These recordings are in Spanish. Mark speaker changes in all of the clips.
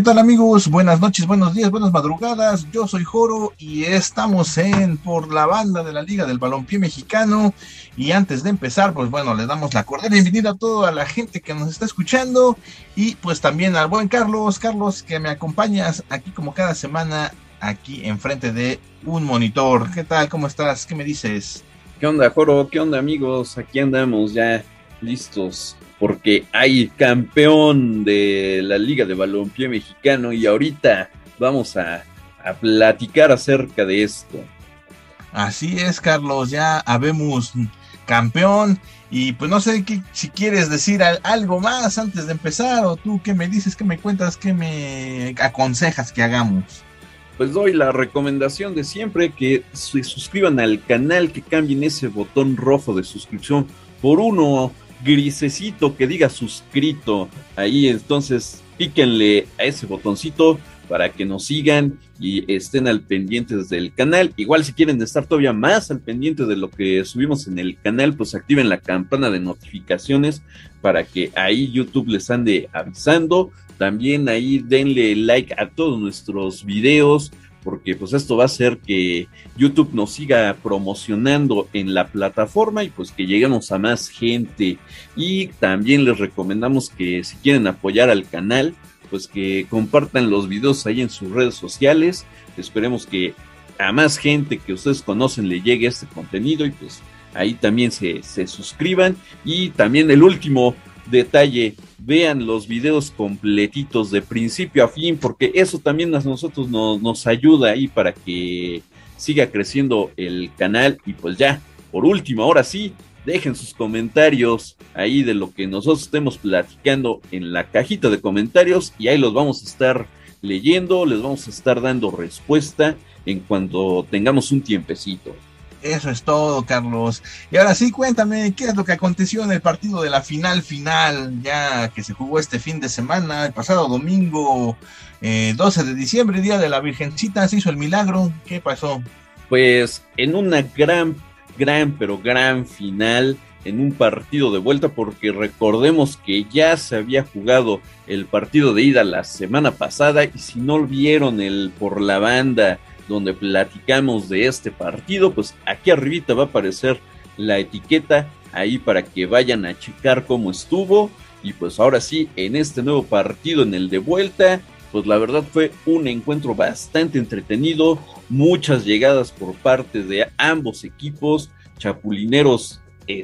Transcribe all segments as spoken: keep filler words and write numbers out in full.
Speaker 1: tal, amigos? Buenas noches, buenos días, buenas madrugadas. Yo soy Joro y estamos en Por la Banda de la Liga del Balompié Mexicano. Y antes de empezar, pues bueno, le damos la cordial bienvenida a toda la gente que nos está escuchando y pues también al buen Carlos, Carlos, que me acompañas aquí como cada semana, aquí enfrente de un monitor. ¿Qué tal? ¿Cómo estás? ¿Qué me dices?
Speaker 2: ¿Qué onda, Joro? ¿Qué onda, amigos? Aquí andamos ya listos porque hay campeón de la Liga de Balompié Mexicano y ahorita vamos a, a platicar acerca de esto.
Speaker 1: Así es, Carlos, ya habemos campeón y pues no sé qué, si quieres decir algo más antes de empezar, o tú qué me dices, qué me cuentas, qué me aconsejas que hagamos.
Speaker 2: Pues doy la recomendación de siempre, que se suscriban al canal, que cambien ese botón rojo de suscripción por uno grisecito que diga suscrito. Ahí entonces píquenle a ese botoncito para que nos sigan y estén al pendiente del canal. Igual si quieren estar todavía más al pendiente de lo que subimos en el canal, pues activen la campana de notificaciones para que ahí YouTube les ande avisando. También ahí denle like a todos nuestros videos, porque pues esto va a hacer que YouTube nos siga promocionando en la plataforma y pues que lleguemos a más gente. Y también les recomendamos que si quieren apoyar al canal, pues que compartan los videos ahí en sus redes sociales. Esperemos que a más gente que ustedes conocen le llegue este contenido y pues ahí también se, se suscriban. Y también el último detalle, vean los videos completitos de principio a fin, porque eso también a nosotros nos, nos ayuda ahí para que siga creciendo el canal. Y pues ya, por último, ahora sí, dejen sus comentarios ahí de lo que nosotros estemos platicando en la cajita de comentarios y ahí los vamos a estar leyendo, les vamos a estar dando respuesta en cuanto tengamos un tiempecito.
Speaker 1: Eso es todo, Carlos. Y ahora sí, cuéntame, ¿qué es lo que aconteció en el partido de la final final, ya que se jugó este fin de semana, el pasado domingo eh, doce de diciembre, día de la Virgencita? Se hizo el milagro. ¿Qué pasó?
Speaker 2: Pues en una gran, gran, pero gran final, en un partido de vuelta, porque recordemos que ya se había jugado el partido de ida la semana pasada, y si no vieron el Por la Banda donde platicamos de este partido, pues aquí arribita va a aparecer la etiqueta ahí para que vayan a checar cómo estuvo. Y pues ahora sí, en este nuevo partido, en el de vuelta, pues la verdad fue un encuentro bastante entretenido, muchas llegadas por parte de ambos equipos. Chapulineros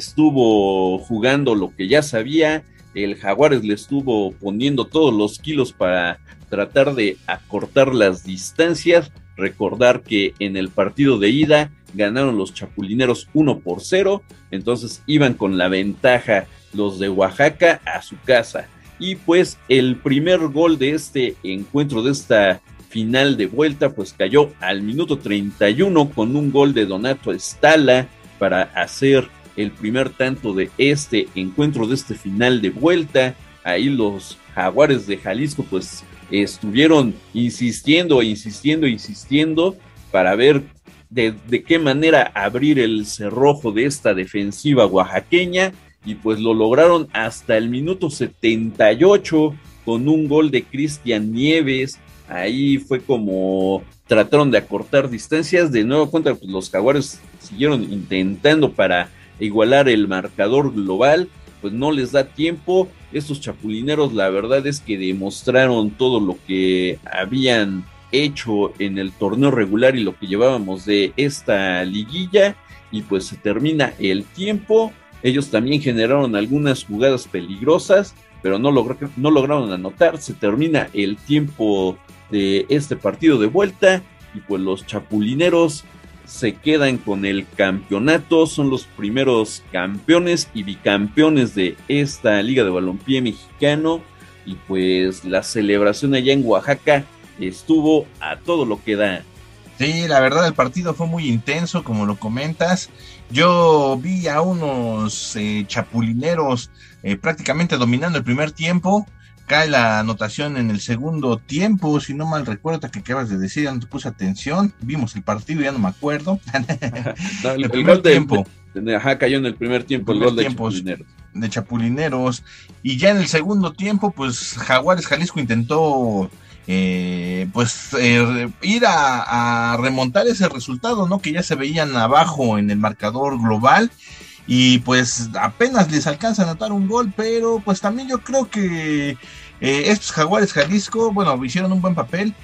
Speaker 2: estuvo jugando lo que ya sabía, el Jaguares le estuvo poniendo todos los kilos para tratar de acortar las distancias. Recordar que en el partido de ida ganaron los Chapulineros uno por cero, entonces iban con la ventaja los de Oaxaca a su casa. Y pues el primer gol de este encuentro, de esta final de vuelta, pues cayó al minuto treinta y uno con un gol de Donato Estala para hacer el primer tanto de este encuentro, de este final de vuelta. Ahí los Jaguares de Jalisco pues estuvieron insistiendo, insistiendo, insistiendo para ver de, de qué manera abrir el cerrojo de esta defensiva oaxaqueña, y pues lo lograron hasta el minuto setenta y ocho con un gol de Cristian Nieves. Ahí fue como trataron de acortar distancias. De nuevo cuenta, pues los Jaguares siguieron intentando para igualar el marcador global, pues no les da tiempo. Estos Chapulineros la verdad es que demostraron todo lo que habían hecho en el torneo regular y lo que llevábamos de esta liguilla, y pues se termina el tiempo. Ellos también generaron algunas jugadas peligrosas, pero no, logr- no lograron anotar. Se termina el tiempo de este partido de vuelta y pues los Chapulineros se quedan con el campeonato, son los primeros campeones y bicampeones de esta Liga de Balompié Mexicano. Y pues la celebración allá en Oaxaca estuvo a todo lo que da.
Speaker 1: Sí, la verdad el partido fue muy intenso, como lo comentas. Yo vi a unos eh, chapulineros eh, prácticamente dominando el primer tiempo. Cae la anotación en el segundo tiempo, si no mal recuerdo, que acabas de decir, ya no te puse atención. Vimos el partido, ya no me acuerdo.
Speaker 2: No, el,
Speaker 1: el
Speaker 2: el
Speaker 1: primer
Speaker 2: gol de,
Speaker 1: tiempo.
Speaker 2: De, ajá, cayó en el primer tiempo, el, el gol de Chapulineros.
Speaker 1: de Chapulineros. Y ya en el segundo tiempo, pues Jaguares Jalisco intentó eh, pues eh, ir a, a remontar ese resultado, ¿no? Que ya se veían abajo en el marcador global y pues apenas les alcanza a anotar un gol, pero pues también yo creo que eh, estos Jaguares Jalisco, bueno, hicieron un buen papel,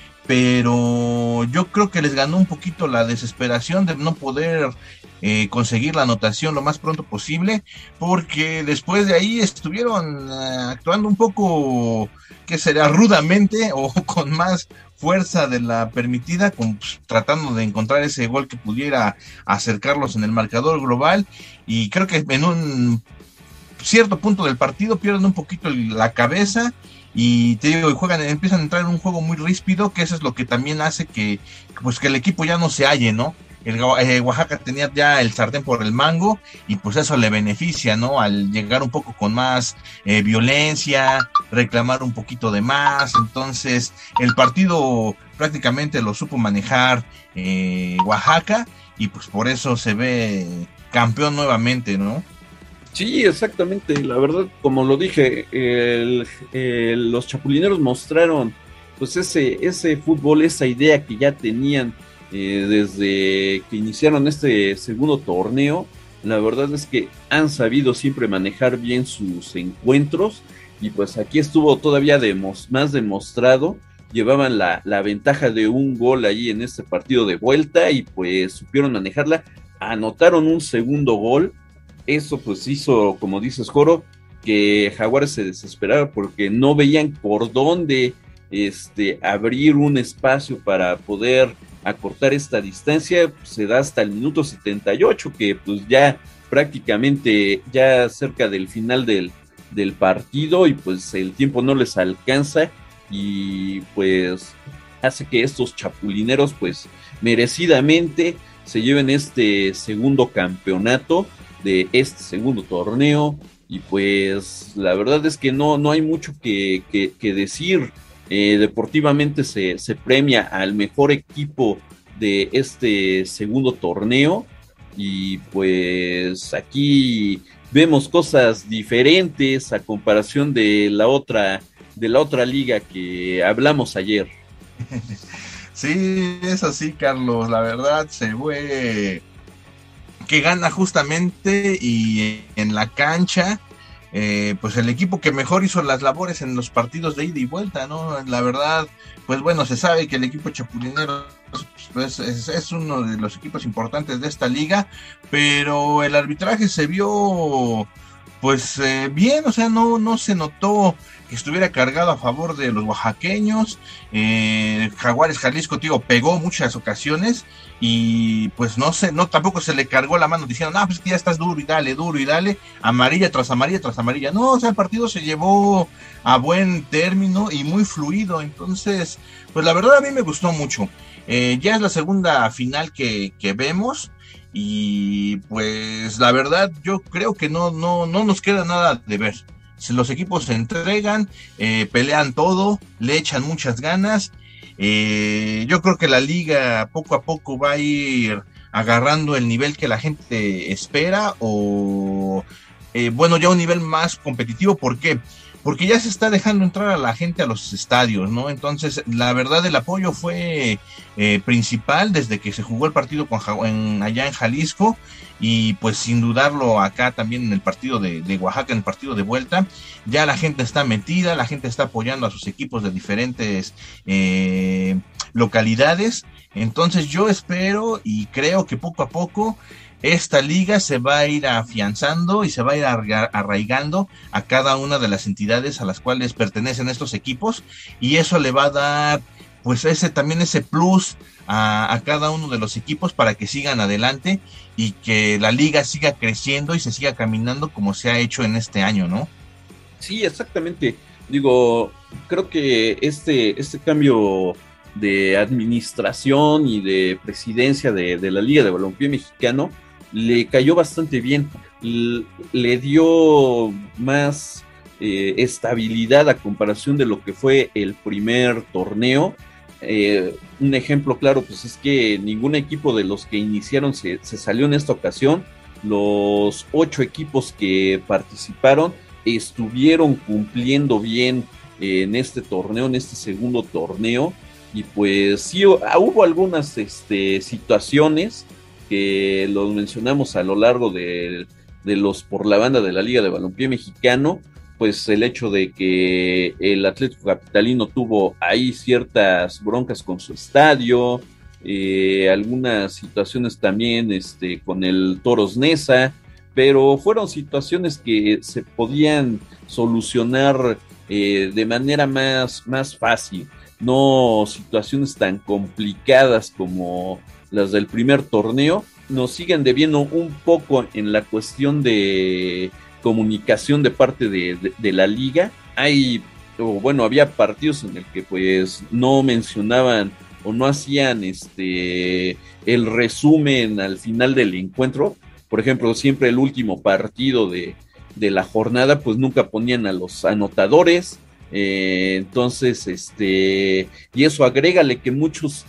Speaker 1: pero yo creo que les ganó un poquito la desesperación de no poder eh, conseguir la anotación lo más pronto posible, porque después de ahí estuvieron eh, actuando un poco, ¿qué será? Rudamente o con más fuerza de la permitida, con, pues, tratando de encontrar ese gol que pudiera acercarlos en el marcador global, y creo que en un cierto punto del partido pierden un poquito la cabeza y te digo, y juegan, empiezan a entrar en un juego muy ríspido, que eso es lo que también hace que, pues que el equipo ya no se halle, ¿no? El eh, Oaxaca tenía ya el sartén por el mango y pues eso le beneficia, ¿no? Al llegar un poco con más eh, violencia, reclamar un poquito de más, entonces el partido prácticamente lo supo manejar eh, Oaxaca y pues por eso se ve campeón nuevamente, ¿no?
Speaker 2: Sí, exactamente. La verdad, como lo dije, el, el, los chapulineros mostraron pues ese, ese fútbol, esa idea que ya tenían eh, desde que iniciaron este segundo torneo. La verdad es que han sabido siempre manejar bien sus encuentros y pues aquí estuvo todavía demos, más demostrado. Llevaban la, la ventaja de un gol ahí en este partido de vuelta y pues supieron manejarla. Anotaron un segundo gol. Eso pues hizo, como dices, Joro, que Jaguares se desesperara porque no veían por dónde este, abrir un espacio para poder acortar esta distancia. Se da hasta el minuto setenta y ocho, que pues ya prácticamente ya cerca del final del, del partido y pues el tiempo no les alcanza y pues hace que estos chapulineros pues merecidamente se lleven este segundo campeonato de este segundo torneo y pues la verdad es que no, no hay mucho que, que, que decir. Eh, deportivamente se, se premia al mejor equipo de este segundo torneo y pues aquí vemos cosas diferentes a comparación de la otra de la otra liga que hablamos ayer.
Speaker 1: Sí, es así, Carlos, la verdad se fue que gana justamente y en la cancha, eh, pues el equipo que mejor hizo las labores en los partidos de ida y vuelta, ¿no? La verdad, pues bueno, se sabe que el equipo chapulinero pues, es, es uno de los equipos importantes de esta liga, pero el arbitraje se vio pues eh, bien, o sea, no, no se notó que estuviera cargado a favor de los oaxaqueños. eh, Jaguares Jalisco, tío, pegó muchas ocasiones y pues no sé, no tampoco se le cargó la mano diciendo, no, pues que ya estás duro y dale, duro y dale, amarilla tras amarilla tras amarilla. No, o sea, el partido se llevó a buen término y muy fluido, entonces, pues la verdad a mí me gustó mucho. Eh, ya es la segunda final que, que vemos y pues la verdad yo creo que no, no, no nos queda nada de ver. Si los equipos se entregan, eh, pelean todo, le echan muchas ganas. Eh, yo creo que la liga poco a poco va a ir agarrando el nivel que la gente espera o eh, bueno, ya un nivel más competitivo. ¿Por qué? Porque ya se está dejando entrar a la gente a los estadios, ¿no? Entonces, la verdad, el apoyo fue eh, principal desde que se jugó el partido con, en, allá en Jalisco y pues sin dudarlo acá también en el partido de, de Oaxaca, en el partido de vuelta, ya la gente está metida, la gente está apoyando a sus equipos de diferentes eh, localidades. Entonces, yo espero y creo que poco a poco esta liga se va a ir afianzando y se va a ir arraigando a cada una de las entidades a las cuales pertenecen estos equipos y eso le va a dar pues ese también ese plus a, a cada uno de los equipos para que sigan adelante y que la liga siga creciendo y se siga caminando como se ha hecho en este año, ¿no?
Speaker 2: Sí, exactamente. Digo, creo que este, este cambio de administración y de presidencia de, de la Liga de Balompié Mexicano le cayó bastante bien, le, le dio más eh, estabilidad a comparación de lo que fue el primer torneo. Eh, un ejemplo claro pues es que ningún equipo de los que iniciaron se, se salió en esta ocasión. Los ocho equipos que participaron estuvieron cumpliendo bien eh, en este torneo, en este segundo torneo, y pues sí, hubo algunas este, situaciones que los mencionamos a lo largo de, de los por la banda de la Liga de Balompié Mexicano, pues el hecho de que el Atlético Capitalino tuvo ahí ciertas broncas con su estadio, eh, algunas situaciones también este, con el Toros Neza, pero fueron situaciones que se podían solucionar eh, de manera más, más fácil, no situaciones tan complicadas como las del primer torneo. Nos siguen debiendo un poco en la cuestión de comunicación de parte de, de, de la liga. Hay, o bueno, había partidos en el que pues no mencionaban o no hacían este el resumen al final del encuentro. Por ejemplo, siempre el último partido de, de la jornada, pues nunca ponían a los anotadores. Eh, entonces, este, y eso agrégale que muchos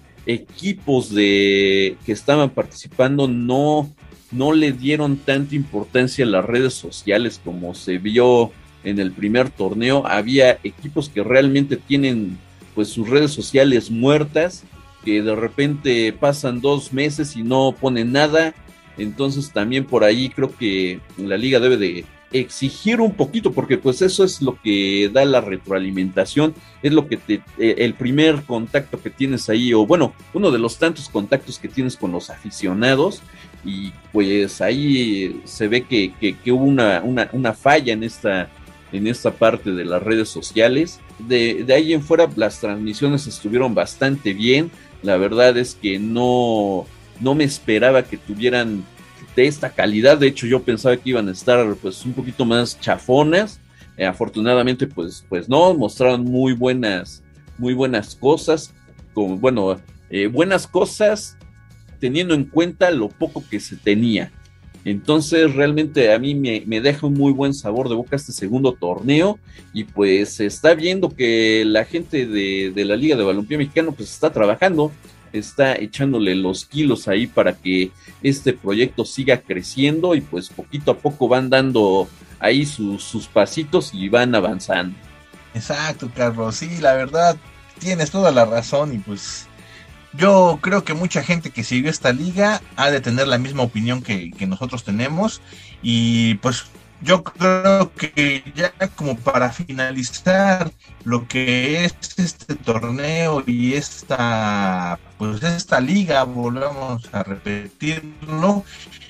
Speaker 2: equipos de que estaban participando no, no le dieron tanta importancia a las redes sociales como se vio en el primer torneo. Había equipos que realmente tienen pues sus redes sociales muertas, que de repente pasan dos meses y no ponen nada. Entonces también por ahí creo que la liga debe de exigir un poquito, porque pues eso es lo que da la retroalimentación, es lo que te, eh, el primer contacto que tienes ahí, o bueno, uno de los tantos contactos que tienes con los aficionados, y pues ahí se ve que, que, que hubo una, una, una falla en esta, en esta parte de las redes sociales. De, de ahí en fuera las transmisiones estuvieron bastante bien. La verdad es que no, no me esperaba que tuvieran de esta calidad. De hecho, yo pensaba que iban a estar pues un poquito más chafonas. Eh, afortunadamente, pues, pues no, mostraron muy buenas, muy buenas cosas, como, bueno, eh, buenas cosas teniendo en cuenta lo poco que se tenía. Entonces, realmente a mí me, me deja un muy buen sabor de boca este segundo torneo, y pues se está viendo que la gente de, de la Liga de Balompié Mexicano pues está trabajando, está echándole los kilos ahí para que este proyecto siga creciendo, y pues poquito a poco van dando ahí sus, sus pasitos y van avanzando.
Speaker 1: Exacto, Carlos, sí, la verdad tienes toda la razón, y pues yo creo que mucha gente que siguió esta liga ha de tener la misma opinión que, que nosotros tenemos, y pues yo creo que ya como para finalizar lo que es este torneo y esta pues esta liga, volvemos a repetirlo,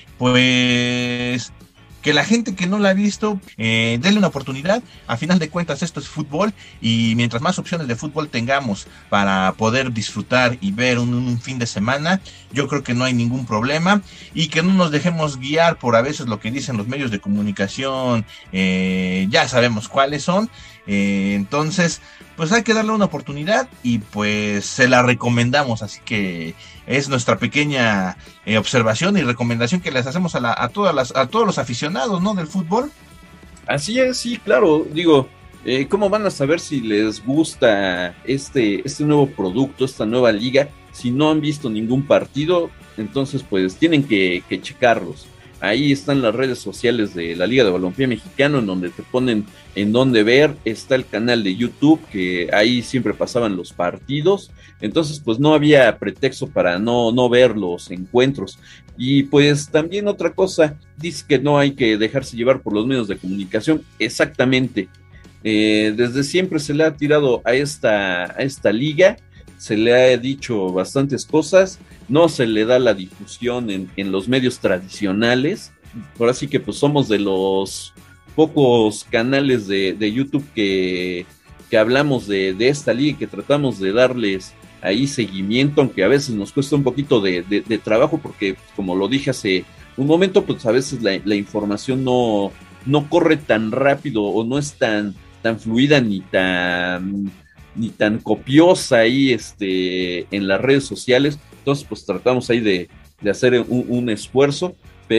Speaker 1: pues que la gente que no la ha visto, eh, denle una oportunidad. A final de cuentas esto es fútbol, y mientras más opciones de fútbol tengamos para poder disfrutar y ver un, un fin de semana, yo creo que no hay ningún problema, y que no nos dejemos guiar por a veces lo que dicen los medios de comunicación, eh, ya sabemos cuáles son. Eh, entonces pues hay que darle una oportunidad, y pues se la recomendamos. Así que es nuestra pequeña eh, observación y recomendación que les hacemos a, la, a, todas las, a todos los aficionados, ¿no?, del fútbol.
Speaker 2: Así es, sí, claro, digo, eh, ¿cómo van a saber si les gusta este, este nuevo producto, esta nueva liga, si no han visto ningún partido? Entonces pues tienen que, que checarlos. Ahí están las redes sociales de la Liga de Balompié Mexicano, en donde te ponen en dónde ver. Está el canal de YouTube, que ahí siempre pasaban los partidos. Entonces, pues no había pretexto para no, no ver los encuentros. Y pues también otra cosa, dice que no hay que dejarse llevar por los medios de comunicación. Exactamente. Eh, desde siempre se le ha tirado a esta, a esta liga, se le ha dicho bastantes cosas, no se le da la difusión en, en los medios tradicionales. Ahora sí que pues somos de los pocos canales de, de YouTube que, que hablamos de, de esta liga, que tratamos de darles ahí seguimiento, aunque a veces nos cuesta un poquito de, de, de trabajo, porque como lo dije hace un momento, pues a veces la, la información no, no corre tan rápido, o no es tan, tan fluida ni tan... ni tan copiosa ahí este, en las redes sociales. Entonces pues tratamos ahí de, de hacer un, un esfuerzo,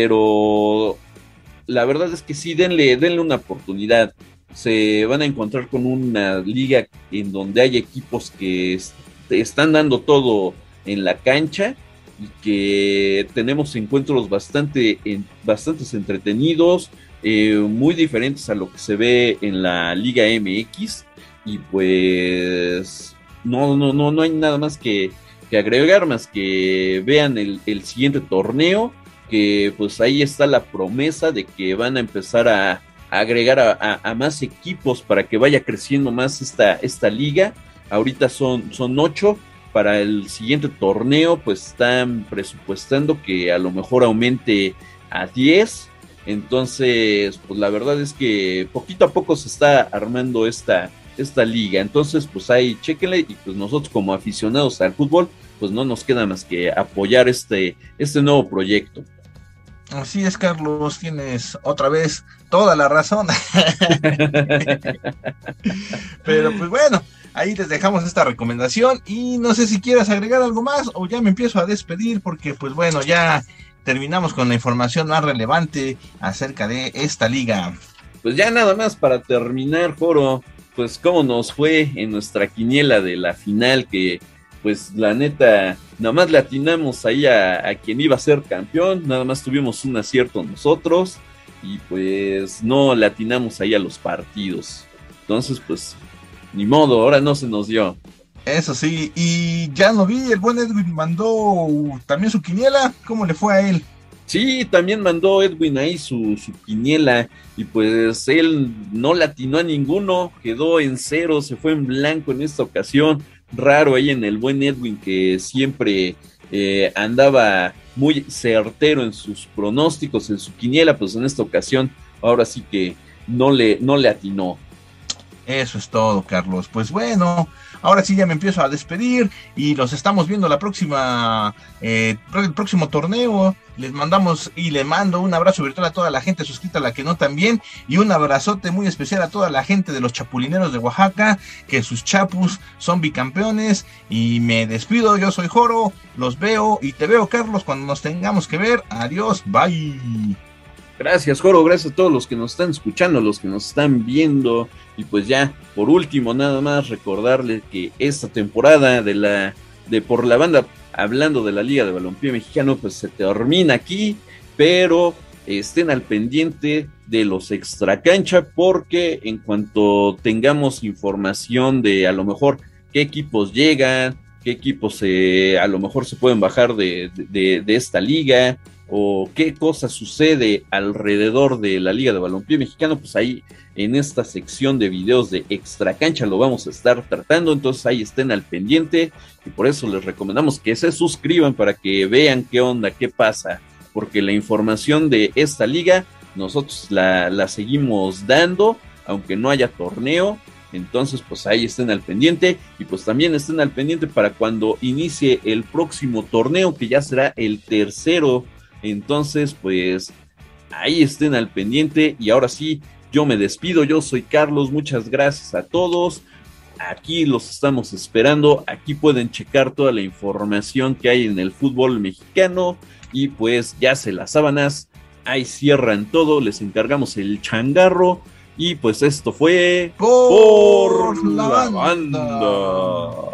Speaker 2: pero la verdad es que sí, denle, denle una oportunidad. Se van a encontrar con una liga en donde hay equipos que est- están dando todo en la cancha, y que tenemos encuentros bastante, en, bastantes entretenidos, eh, muy diferentes a lo que se ve en la Liga M X. y pues no, no, no, no hay nada más que, que agregar, más que vean el, el siguiente torneo, que pues ahí está la promesa de que van a empezar a, a agregar a, a, a más equipos para que vaya creciendo más esta, esta liga. Ahorita son, son ocho. Para el siguiente torneo pues están presupuestando que a lo mejor aumente a diez. Entonces pues la verdad es que poquito a poco se está armando esta, esta liga. Entonces pues ahí chéquenle, y pues nosotros como aficionados al fútbol pues no nos queda más que apoyar este, este nuevo proyecto.
Speaker 1: Así es, Carlos, tienes otra vez toda la razón. Pero pues bueno, ahí les dejamos esta recomendación y no sé si quieras agregar algo más o ya me empiezo a despedir, porque pues bueno, ya terminamos con la información más relevante acerca de esta liga.
Speaker 2: Pues ya nada más para terminar, Joro, pues cómo nos fue en nuestra quiniela de la final, que pues la neta, nada más le atinamos ahí a, a quien iba a ser campeón, nada más tuvimos un acierto nosotros, y pues no le atinamos ahí a los partidos. Entonces, pues, ni modo, ahora no se nos dio.
Speaker 1: Eso sí, y ya no vi, el buen Edwin mandó también su quiniela, ¿cómo le fue a él?
Speaker 2: Sí, también mandó Edwin ahí su, su quiniela, y pues él no le atinó a ninguno, quedó en cero, se fue en blanco en esta ocasión. Raro ahí en el buen Edwin, que siempre eh, andaba muy certero en sus pronósticos, en su quiniela, pues en esta ocasión ahora sí que no le, no le atinó.
Speaker 1: Eso es todo, Carlos. Pues bueno, ahora sí ya me empiezo a despedir y los estamos viendo la próxima, eh, el próximo torneo. Les mandamos y le mando un abrazo virtual a toda la gente suscrita, a la que no también, y un abrazote muy especial a toda la gente de los chapulineros de Oaxaca, que sus chapus son bicampeones. Y me despido, yo soy Joro, los veo y te veo, Carlos, cuando nos tengamos que ver. Adiós, bye.
Speaker 2: Gracias, Joro, gracias a todos los que nos están escuchando, los que nos están viendo. Y pues ya, por último, nada más recordarles que esta temporada de la de Por la Banda, hablando de la Liga de Balompié Mexicano, pues se termina aquí, pero estén al pendiente de los extracancha, porque en cuanto tengamos información de a lo mejor qué equipos llegan, qué equipos eh, a lo mejor se pueden bajar de, de, de esta liga, o qué cosa sucede alrededor de la Liga de Balompié Mexicano, pues ahí en esta sección de videos de Extra Cancha lo vamos a estar tratando. Entonces ahí estén al pendiente, y por eso les recomendamos que se suscriban para que vean qué onda, qué pasa, porque la información de esta liga nosotros la, la seguimos dando aunque no haya torneo. Entonces pues ahí estén al pendiente, y pues también estén al pendiente para cuando inicie el próximo torneo, que ya será el tercero. Entonces pues ahí estén al pendiente, y ahora sí, yo me despido. Yo soy Carlos, muchas gracias a todos. Aquí los estamos esperando, aquí pueden checar toda la información que hay en el fútbol mexicano, y pues ya se las sábanas, ahí cierran todo, les encargamos el changarro, y pues esto fue
Speaker 1: Por, Por la
Speaker 2: la
Speaker 1: banda.
Speaker 2: banda.